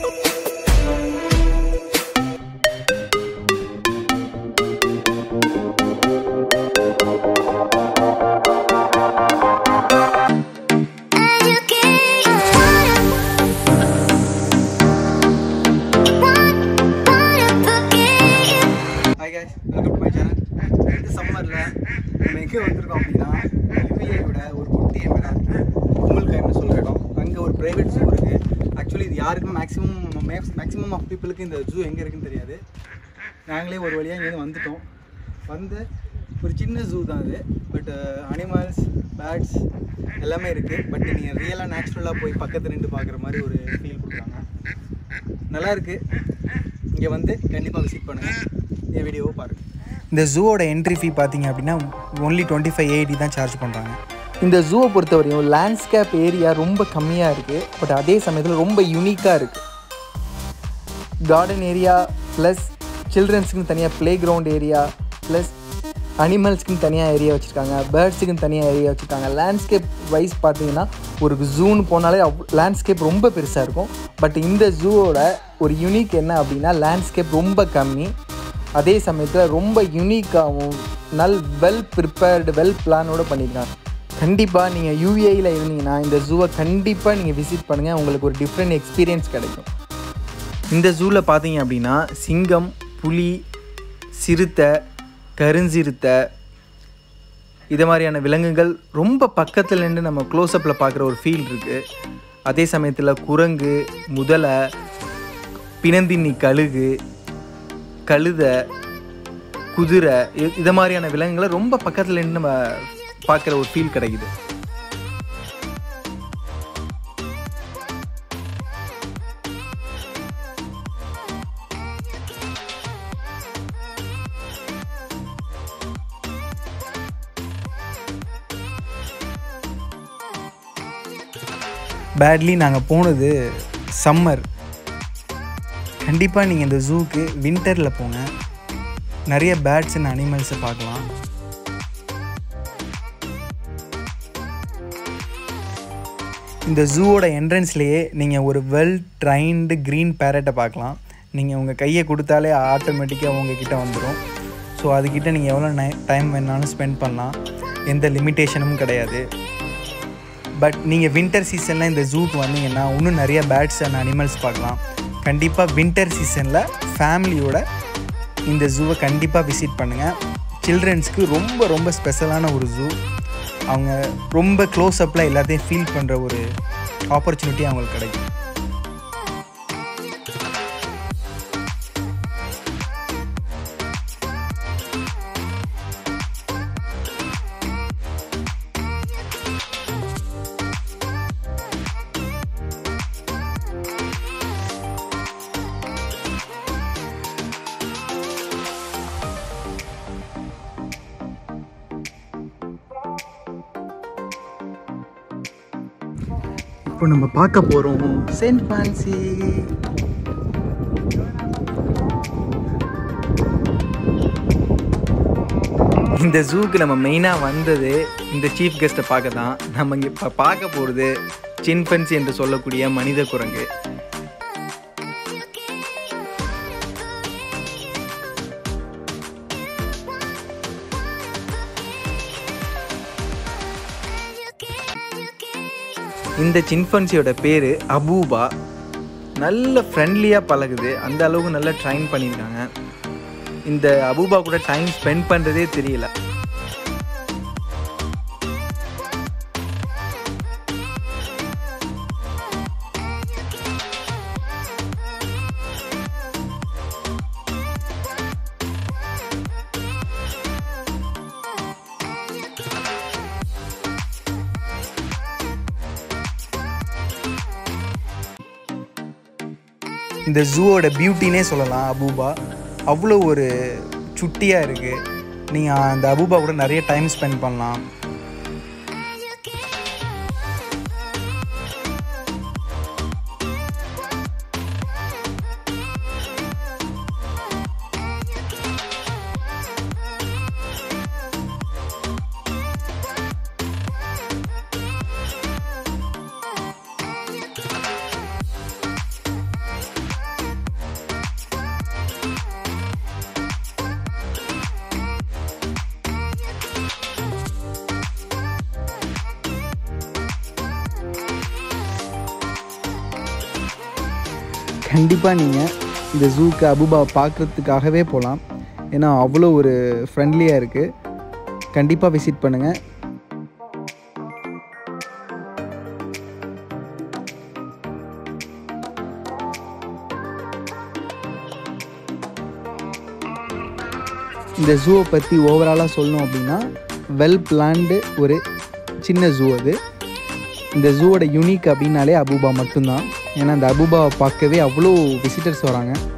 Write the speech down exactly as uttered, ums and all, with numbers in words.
யூஏயோட ஒரு குட்டி விட உம் அல் குவைன்னு சொல்கிற இடம். அங்கே ஒரு ப்ரைவேட் ஜூ இருக்குது. ஆக்சுவலி இது யாருக்கும் மேக்ஸிமம் மேக்ஸிமம் ஆஃப் பீப்புளுக்கு இந்த ஜூ எங்கே இருக்குன்னு தெரியாது. நாங்களே ஒரு வழியாக இங்கேருந்து வந்துட்டோம். வந்து ஒரு சின்ன ஜூ தான் அது. பட் அனிமல்ஸ், பேர்ட்ஸ் எல்லாமே இருக்குது. பட் நீங்கள் ரியலாக நேச்சுரலாக போய் பக்கத்தில் நின்று பார்க்குற மாதிரி ஒரு ஃபீல் கொடுக்குறாங்க. நல்லாயிருக்கு. இங்கே வந்து கண்டிப்பாக விசிட் பண்ணுங்கள். என் வீடியோவை பாருங்கள். இந்த ஜூவோட என்ட்ரி ஃபீ பார்த்தீங்க அப்படின்னா ஒன்லி டுவெண்ட்டி ஃபைவ் எயிட்டி தான் சார்ஜ் பண்ணுறாங்க. இந்த ஜூவை பொறுத்தவரையும் லேண்ட்ஸ்கேப் ஏரியா ரொம்ப கம்மியாக இருக்குது. பட் அதே சமயத்தில் ரொம்ப யூனிக்காக இருக்குது. கார்டன் ஏரியா ப்ளஸ் சில்ட்ரன்ஸுக்குன்னு தனியாக ப்ளே கிரவுண்ட் ஏரியா ப்ளஸ் அனிமல்ஸ்க்குன்னு தனியாக ஏரியா வச்சுருக்காங்க, பேர்ட்ஸுக்குன்னு தனியாக ஏரியா வச்சுருக்காங்க. லேண்ட்ஸ்கேப் வைஸ் பார்த்தீங்கன்னா ஒரு ஜூன்னு போனாலே லேண்ட்ஸ்கேப் ரொம்ப பெருசாக இருக்கும். பட் இந்த ஜூவோட ஒரு யூனிக் என்ன அப்படின்னா லேண்ட்ஸ்கேப் ரொம்ப கம்மி, அதே சமயத்தில் ரொம்ப யூனிக்காகவும் நல் வெல் ப்ரிப்பேர்டு வெல் பிளானோடு பண்ணியிருக்காங்க. கண்டிப்பாக நீங்கள் யூஏஇயில் இருந்தீங்கன்னா இந்த ஜூவை கண்டிப்பாக நீங்கள் விசிட் பண்ணுங்கள். உங்களுக்கு ஒரு டிஃப்ரெண்ட் எக்ஸ்பீரியன்ஸ் கிடைக்கும். இந்த ஜூவில் பார்த்தீங்க அப்படின்னா சிங்கம், புலி, சிறுத்தை, கருஞ்சிறுத்தை இது மாதிரியான விலங்குகள் ரொம்ப பக்கத்தில் நின்று நம்ம க்ளோஸ்அப்பில் பார்க்குற ஒரு ஃபீல் இருக்குது. அதே சமயத்தில் குரங்கு, முதலை, பிணந்தின்னி கழுகு, கழுதை, குதிரை இது மாதிரியான விலங்குகளை ரொம்ப பக்கத்தில் நின்று நம்ம பார்க்குற ஒரு ஃபீல் கிடைக்குது. பேட்லி நாங்கள் போனது சம்மர். கண்டிப்பாக நீங்கள் இந்த ஜூக்கு வின்டரில் போங்க. நிறைய பேர்ட்ஸ் அண்ட் அனிமல்ஸை பார்க்கலாம். இந்த ஜூவோட என்ட்ரன்ஸ்லேயே நீங்கள் ஒரு வெல் ட்ரைன்டு க்ரீன் பேரட்டை பார்க்கலாம். நீங்கள் உங்கள் கையை கொடுத்தாலே ஆட்டோமேட்டிக்காக உங்ககிட்ட வந்துடும். ஸோ அதுக்கிட்ட நீங்கள் எவ்வளோ நை டைம் வேணாலும் ஸ்பெண்ட் பண்ணலாம். எந்த லிமிட்டேஷனும் கிடையாது. பட் நீங்கள் வின்டர் சீசனில் இந்த ஜூக்கு வந்தீங்கன்னா இன்னும் நிறைய பேர்ட்ஸ் அண்ட் அனிமல்ஸ் பார்க்கலாம். கண்டிப்பாக வின்டர் சீசனில் ஃபேமிலியோட இந்த ஜூவை கண்டிப்பாக விசிட் பண்ணுங்கள். சில்ட்ரன்ஸ்க்கு ரொம்ப ரொம்ப ஸ்பெஷலான ஒரு ஜூ. அவங்க ரொம்ப க்ளோஸ்அப்பில் எல்லாத்தையும் ஃபீல் பண்ணுற ஒரு ஆப்பர்ச்சுனிட்டி அவங்களுக்கு கிடைக்கும். இப்போ நம்ம பார்க்க போகிறோம் செயின்ட் ஃப்ரான்சி. இந்த ஜூக்கு நம்ம மெயினாக வந்தது இந்த சீஃப் கெஸ்ட்டை பார்க்க தான். நம்ம இங்கே இப்போ பார்க்க போகிறது சிம்பன்சி என்று சொல்லக்கூடிய மனித குரங்கு. இந்த சிம்பன்சியோட பேர் அபூபா. நல்ல ஃப்ரெண்ட்லியாக பழகுது. அந்த அளவுக்கு நல்லா ட்ரைன் பண்ணியிருக்காங்க. இந்த அபூபா கூட டைம் ஸ்பெண்ட் பண்ணுறதே தெரியல. இந்த ஜூவோட பியூட்டினே சொல்லலாம் அபூபா. அவ்வளோ ஒரு சுட்டியாக இருக்குது. நீங்கள் அந்த அபூபா கூட நிறைய டைம் ஸ்பெண்ட் பண்ணலாம். கண்டிப்பாக நீங்கள் இந்த ஜூக்கு அபூபாவை பார்க்குறதுக்காகவே போகலாம். ஏன்னா அவ்வளோ ஒரு ஃப்ரெண்ட்லியாக இருக்குது. கண்டிப்பாக விசிட் பண்ணுங்கள். இந்த ஜூவை பற்றி ஓவராலாக சொல்லணும் அப்படின்னா வெல் பிளான்டு ஒரு சின்ன ஜூ அது. இந்த ஜூவோட யூனிக் அப்படின்னாலே அபூபா மட்டும்தான். ஏன்னா அந்த அபூபாவை பார்க்கவே அவ்வளோ விசிட்டர்ஸ் வராங்க.